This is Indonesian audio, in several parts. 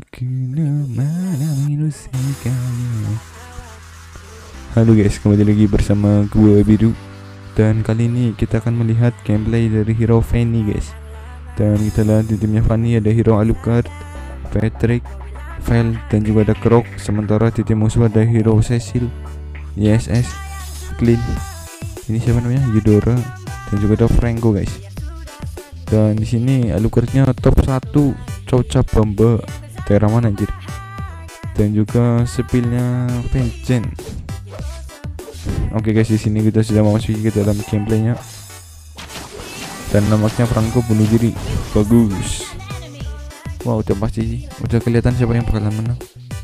Halo guys, kembali lagi bersama gua Bidu. Dan kali ini kita akan melihat gameplay dari hero Fanny guys. Dan kita lihat di timnya Fanny ada hero Alucard, Patrick, Vel, dan juga ada Croc. Sementara di tim musuh ada hero Cecil, YSS, Clean, ini siapa namanya, Eudora, dan juga ada Franco guys. Dan di sini Alucardnya top 1, Cocap Bamba, Teraman anjir. Dan juga spillnya Vengeance. Oke guys, di sini kita sudah memasuki ke dalam gameplaynya. Dan nampaknya Franco bunuh diri. Bagus. Wow, udah pasti sih. Udah kelihatan siapa yang bakalan menang.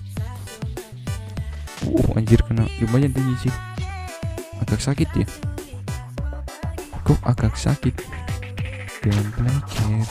Anjir, kena lumayan tinggi sih. Agak sakit ya. Kok agak sakit. Gameplay cat.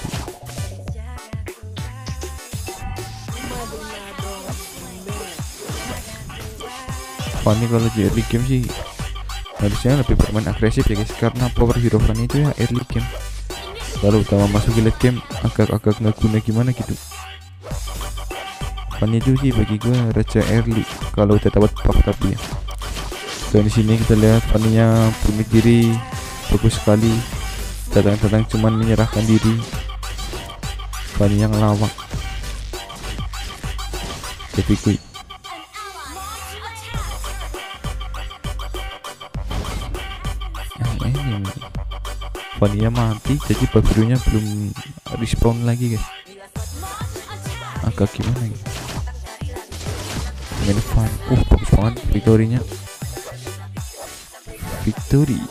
Fanny kalau di early game sih harusnya lebih bermain agresif ya guys, karena power hero Fanny itu ya early game. Kalau utama masuk ke late game agak nggak guna gimana gitu. Fanny itu sih bagi gue raja early kalau udah dapat buff tapi ya. Dan di sini kita lihat Fanny-nya bunuh diri, bagus sekali. Datang-datang cuman menyerahkan diri. Fanny yang lawak. Jadi quick. Fanny-nya mati, jadi Babirunya belum respawn lagi guys. Agak gimana gitu. Main fun. Bagus banget victory-nya. Victory.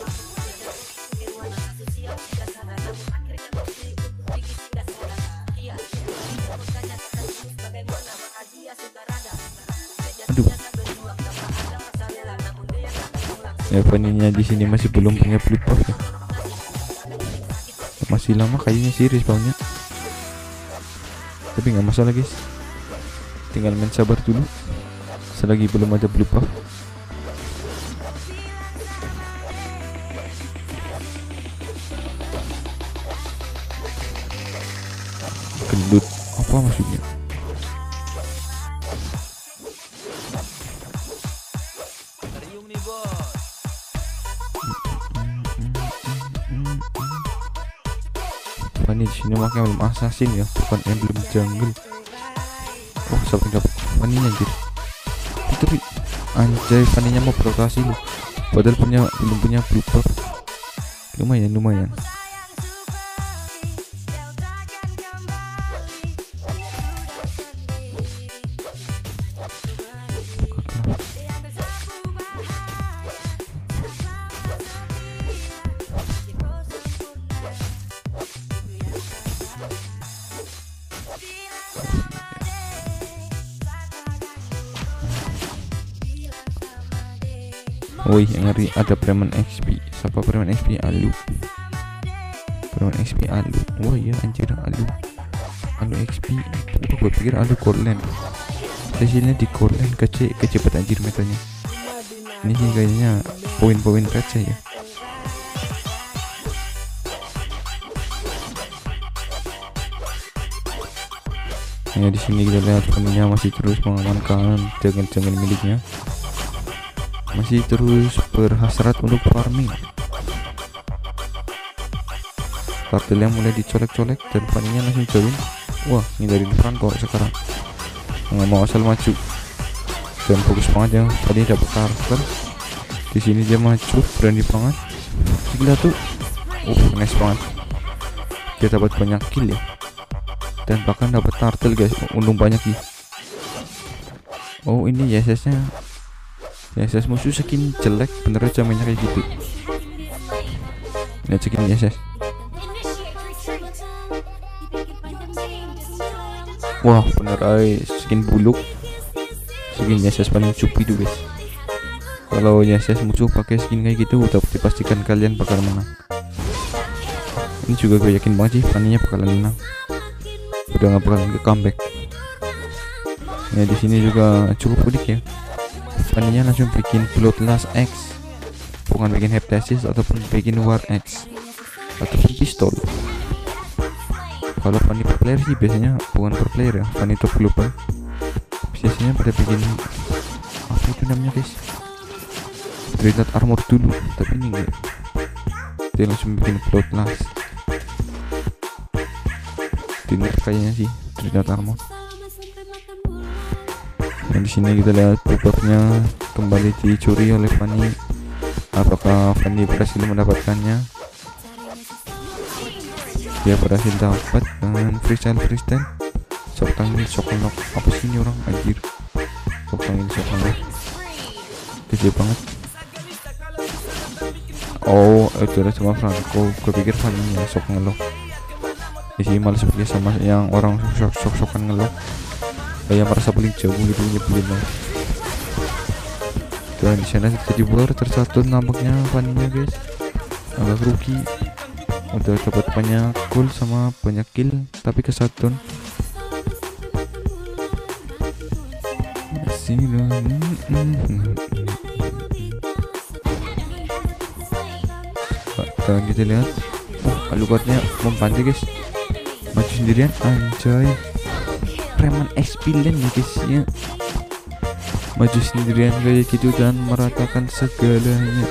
Aduh. Ya Fanny-nya di sini masih belum punya blue buff ya. Masih lama kayaknya sih respawnnya, tapi nggak masalah guys, tinggal main sabar dulu selagi belum ada blue buff. Gendut apa maksudnya? Fanny di sini makanya belum assassin ya, bukan emblem jungle. Siapa yang dapat Fanny-nya anjir. Tapi anjay, Fanny-nya mau berotasi loh. Padahal belum punya blue buff. Lumayan. Woi, ngeri, ada preman XP. Siapa preman XP? Alu. Preman XP Alu. Oh iya anjir, Alu XP. Gue pikir Alu Corland. Hasilnya di Corland kecepet anjir metanya. Ini sih kayaknya poin-poin receh ya. Ya di sini kita lihat Fanny-nya masih terus mengamankan jangan miliknya. Masih terus berhasrat untuk farming. Kartelnya mulai dicolek-colek dan Fanny-nya langsung join. Wah, ngindarin Franco sekarang. Nggak mau asal maju. Dan fokus banget ya. Tadi dapat kartel. Di sini dia maju, berani banget. Gila tuh. Nice banget. Dia dapat banyak kill ya. Dan bahkan dapat turtle guys. Untung banyak ya. Oh, ini YSS-nya. YSS musuh skin jelek bener aja mainnya kayak gitu. Lihat skin YSS. Wah bener aja skin buluk. Skin YSS paling cupi tuh guys. Kalau YSS musuh pakai skin kayak gitu udah dipastikan kalian bakal menang. Ini juga gue yakin banget sih Fanny-nya bakalan menang. Udah nggak bakalan ke comeback. Ya di sini juga cukup unik ya. Fanny-nya langsung bikin Bloodlust X, bukan bikin Heptasis ataupun bikin War X ataupun pistol. Kalau Fanny per player sih biasanya bukan per player ya, Fanny top global. biasanya pada bikin apa itu namanya guys, Dreadnought armor dulu, tapi ini enggak, dia langsung bikin Bloodlust. Dinner kayaknya sih Dreadnought armor. Dan di sini kita lihat buffnya kembali dicuri oleh Fanny. Apakah Fanny berhasil mendapatkannya? Dia berhasil dapat dengan freestyle. Shock tanggil, shock unlock. Apa sih ini orang anjir? Shock tanggil, shock unlock. Gede banget. Oh, itu ada cuma Franco. Gue pikir Fanny ya shock unlock. Di sini malah seperti sama yang orang shock-shockan ngelok. Kayak merasa paling jauh gitu, nyebelin lah. Dan di sana jadi blur tersatu nampaknya Fanny-nya guys, agak rugi. Udah dapat banyak goal sama banyak kill, tapi kesatun. Dan kita lihat, Alucardnya mempantai guys, maju sendirian, anjay. Preman XP lane ya guys ya, maju sendirian kayak gitu dan meratakan segalanya.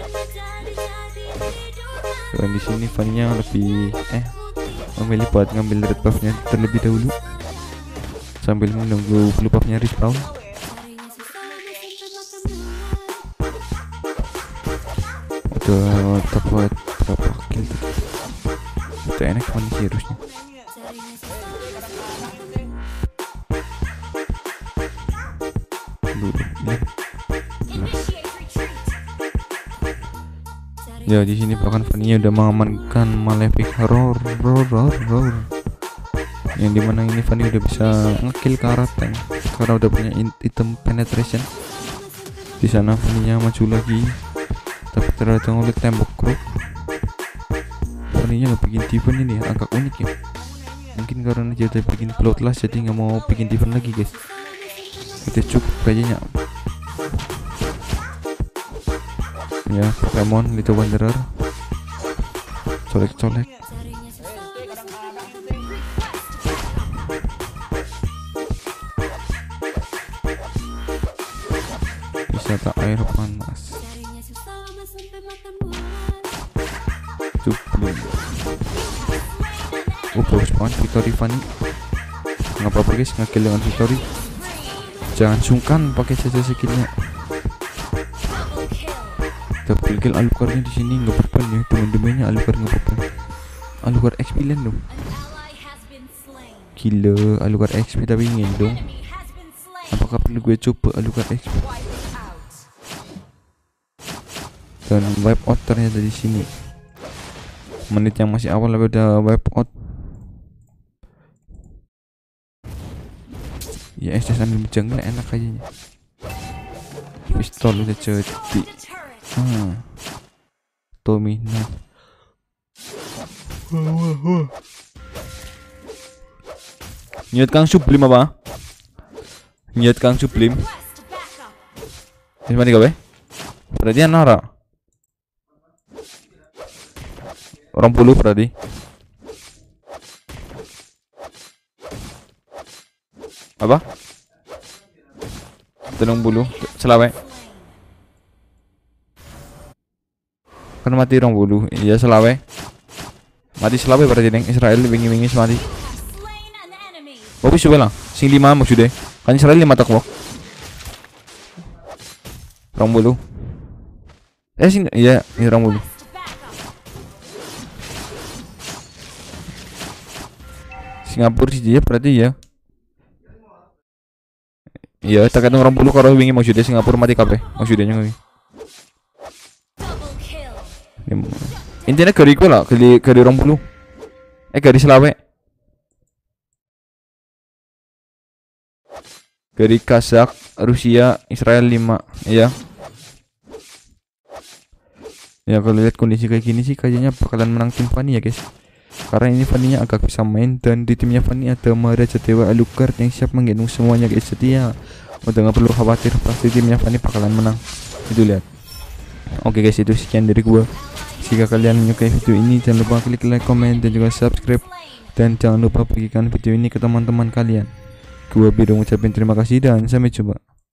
Dan di sini Fanny-nya lebih memilih buat ngambil red buff-nya terlebih dahulu sambil menunggu blue buff-nya respawn. Udah dapat berapa kill tuh? Udah enak Fanny sih harusnya. Ya di sini bahkan Fanny udah mengamankan Malefic Roar, yang dimana ini Fanny udah bisa ngekill ke arah tank karena udah punya item penetration. Di sana Fanny-nya maju lagi, tapi terhadang oleh tembok group. Fanny-nya nggak bikin defense ini ya, agak unik ya. Mungkin karena dia udah bikin Bloodlust jadi nggak mau bikin defense lagi guys. Udah cukup kayaknya. Ya, Pokemon Little Wanderer colek-colek. Wisata air panas. Cukup. Bagus banget Victory Fanny. Nggak apa-apa guys, nge-kill dengan Victory. Jangan sungkan pakai saja skillnya. Double kill Alucardnya di sini nggak berban ya, teman-temannya Alucard nggak berban. Alucard XP lan dong. Gila, Alucard XP tapi ingin dong. Apakah perlu gue coba Alucard XP? Dan wipe out ternyata di sini. Menit yang masih awal tapi udah wipe out. Ya SS ambil jungle enak kayaknya. Pistol udah jadi. Tommy nah. Niat Kang Sublim apa? Niat Kang Sublim. Ini mana gawe? Berarti Nara. Orang puluh berarti. Apa? Tenung bulu selawe. Kan mati rong bulu, iya selawe. Mati selawe berarti neng Israel wingi-wingi mati. Oh bisa lah, sing 5 maksudnya. Kan Israel 5 takwa. Rong bulu. Sing iya, ini rong bulu. Singapura sih dia berarti ya. Iya, tekan rong bulu karo wingi maksudnya Singapura mati kabeh. Maksudnya ngono. Intinya gari gue lah, gari 20. Gari selawe. Gari Kazakh, Rusia, Israel 5. Iya. Ya kalau lihat kondisi kayak gini sih kayaknya bakalan menang tim Fanny ya guys. Karena ini Fanny-nya agak bisa main dan di timnya Fanny ada Maharaja Dewa Alucard yang siap menggendong semuanya guys. Jadi ya udah gak perlu khawatir, pasti timnya Fanny bakalan menang. Itu lihat. Oke guys, itu sekian dari gua. Jika kalian menyukai video ini, jangan lupa klik like, comment, dan juga subscribe. Dan jangan lupa bagikan video ini ke teman-teman kalian. Gua Biru ngucapin terima kasih dan sampai jumpa.